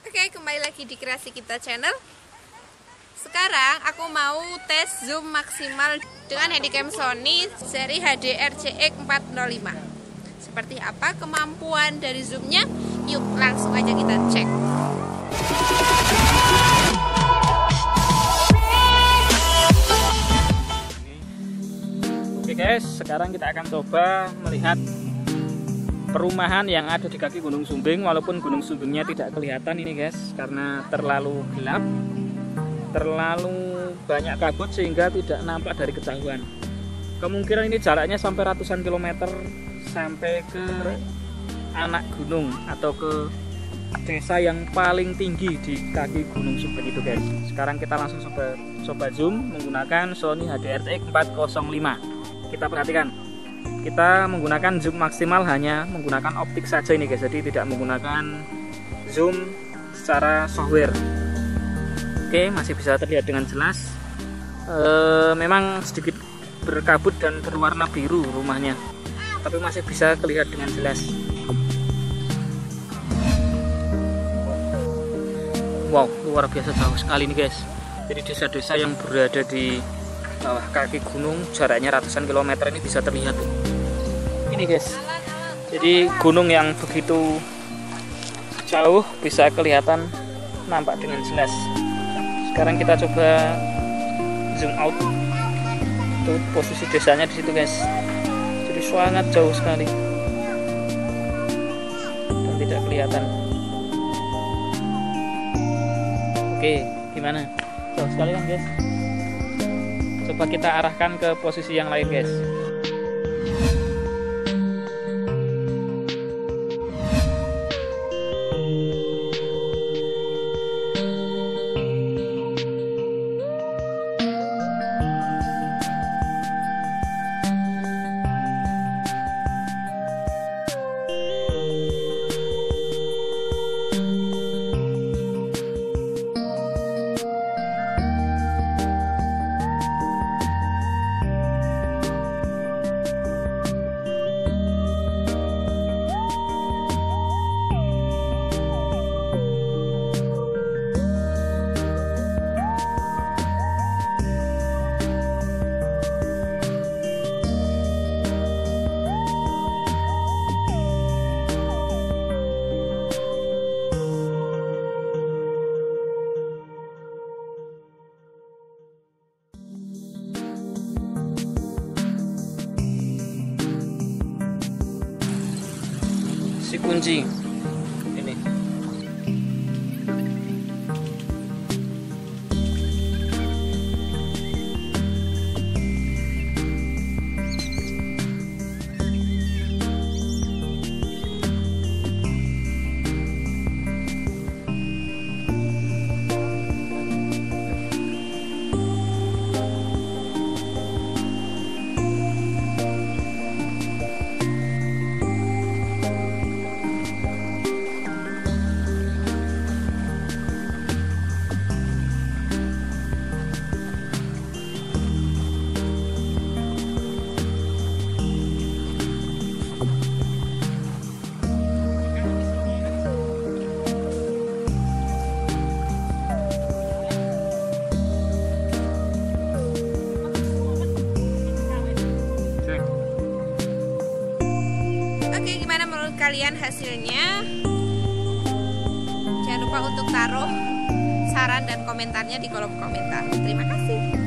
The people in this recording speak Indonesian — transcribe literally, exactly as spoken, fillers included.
Oke, kembali lagi di Kreasi Kita Channel. Sekarang aku mau tes zoom maksimal dengan handycam Sony seri H D R C X empat nol lima. Seperti apa kemampuan dari zoomnya? Yuk langsung aja kita cek. Oke guys, sekarang kita akan coba melihat perumahan yang ada di kaki Gunung Sumbing, walaupun Gunung Sumbingnya tidak kelihatan ini guys, karena terlalu gelap, terlalu banyak kabut sehingga tidak nampak dari kejauhan. Kemungkinan ini jaraknya sampai ratusan kilometer sampai ke anak gunung atau ke desa yang paling tinggi di kaki Gunung Sumbing itu guys. Sekarang kita langsung coba, coba zoom menggunakan Sony H D R C X empat nol lima. Kita perhatikan, kita menggunakan zoom maksimal hanya menggunakan optik saja ini guys, jadi tidak menggunakan zoom secara software. Oke, masih bisa terlihat dengan jelas. E, memang sedikit berkabut dan berwarna biru rumahnya, tapi masih bisa terlihat dengan jelas. Wow, luar biasa jauh sekali nih guys. Jadi desa-desa yang berada di bawah kaki gunung, jaraknya ratusan kilometer ini bisa terlihat. Ini guys, jadi gunung yang begitu jauh bisa kelihatan, nampak dengan jelas. Sekarang kita coba zoom out. Tuh posisi desanya di situ guys. Jadi sangat jauh sekali dan tidak kelihatan. Oke, gimana? Jauh sekali kan guys? Coba kita arahkan ke posisi yang lain guys. Si kunci ini. Oke, gimana menurut kalian hasilnya? Jangan lupa untuk taruh saran dan komentarnya di kolom komentar. Terima kasih.